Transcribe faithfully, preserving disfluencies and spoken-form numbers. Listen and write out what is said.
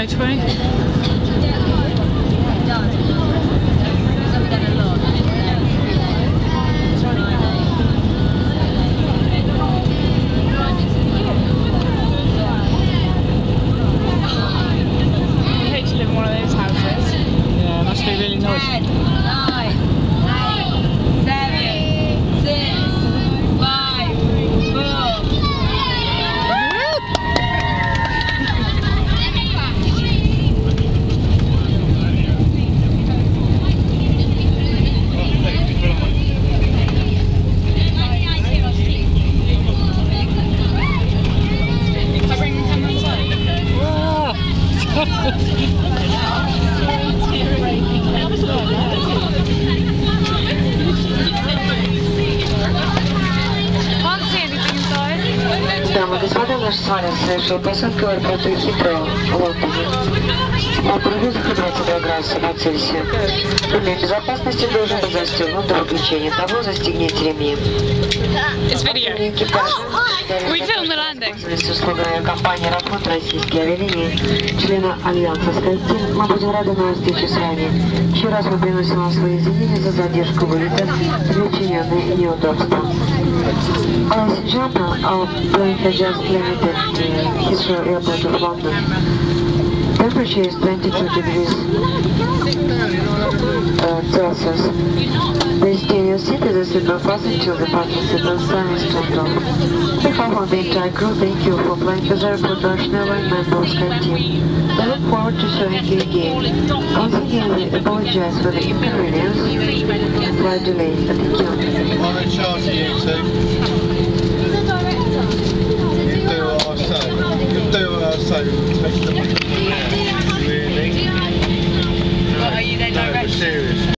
motorway. I hate to live in one of those houses. Yeah, it must be really noisy. Дамы и господа, наш самолет совершил посадку в аэропорту Хитроу в Лондоне. Температура двадцать градусов по Цельсию. Ремень безопасности должен быть застегнут до выключения того, застегните ремни. It's video. We filmed the landing. Услугой авиакомпании «Аэрофлот» Российские авиалинии, члена Альянса «Скайптим», мы будем рады новой встрече с вами. Еще раз мы приносим вам свои извинения за задержку вылета и причиненные неудобства. Ladies and gentlemen, our plane has just landed at uh, Heathrow Airport of London. Temperature is twenty-two degrees uh, Celsius. Please stay in your seat as the seatbelt fastened till the parking signal sign is turned off. On behalf of the entire crew, thank you for flying with our production airline member of SkyTeam. We look forward to serving you again. Once again, we apologize for the inconvenience and flight delay. Thank you.